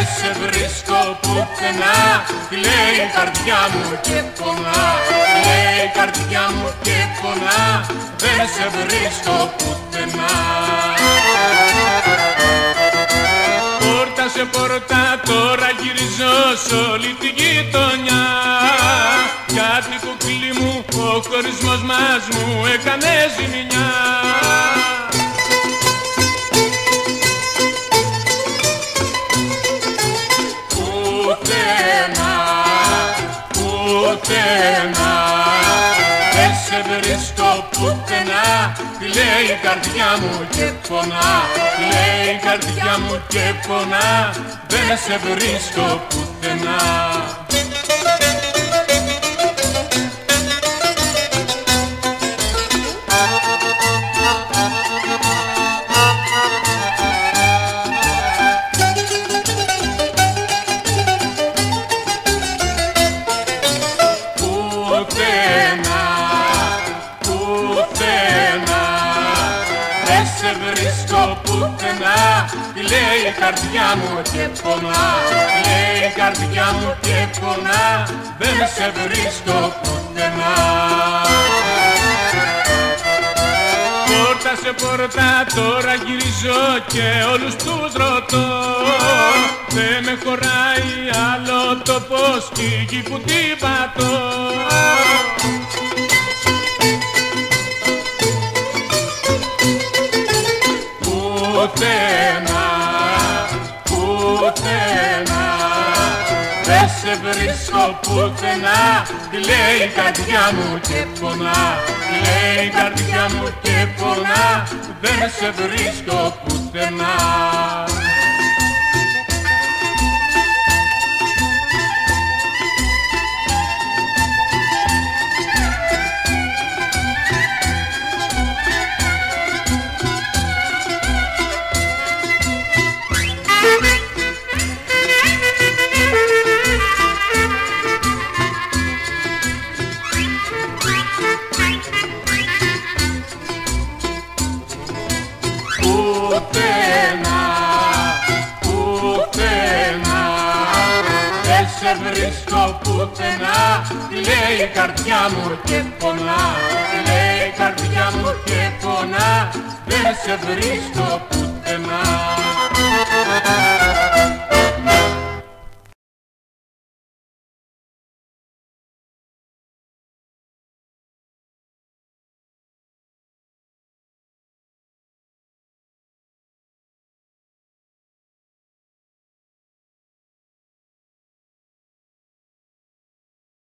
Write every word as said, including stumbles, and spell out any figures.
δεν σε βρίσκω πουθενά. Κλαίει η καρδιά μου και πονά, κλαίει η καρδιά μου και πονά, δεν σε βρίσκω πουθενά. Πόρτα σε πόρτα τώρα γυρίζω σ' όλη τη γειτονιά, γιατί κουκλί μου ο χωρισμός μας μου έκανε ζημιά. Πουθενά, πουθενά, δεν σε βρίσκω πουθενά. Κλαίει η καρδιά μου και πονά, κλαίει η καρδιά μου και πονά, δεν σε βρίσκω πουθενά. Πουθενά, πουθενά, δεν σε βρίσκω πουθενά. Κλαίει η καρδιά μου και πονά, κλαίει η καρδιά μου και πονά, δεν σε βρίσκω πουθενά. Πόρτα σε πόρτα τώρα γυρίζω και όλους τους ρωτώ, δεν με χωράει άλλο τόπος κι η γη που την πατώ. Πουθενά, πουθενά, δεν σε βρίσκω πουθενά. Κλαίει η καρδιά μου και πονά, κλαίει η καρδιά μου και πονά, δεν σε βρίσκω πουθενά. Πουθενά, πουθενά, δεν σε βρίσκω πουθενά. Κλαίει η καρδιά μου και πονά, κλαίει η καρδιά μου και πονά, δεν σε βρίσκω πουθενά.